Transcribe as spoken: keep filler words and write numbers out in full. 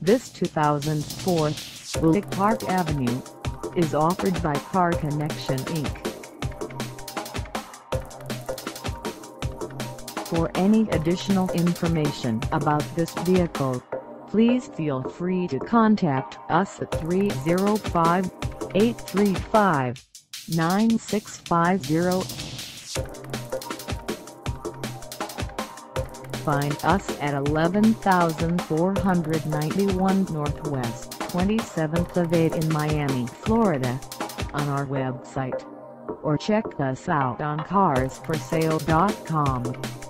This two thousand four Buick Park Avenue is offered by Car Connection Incorporated. For any additional information about this vehicle, please feel free to contact us at three oh five, eight three five, nine six five zero. Find us at eleven thousand four hundred ninety-one Northwest twenty-seventh Avenue in Miami, Florida, on our website, or check us out on cars for sale dot com.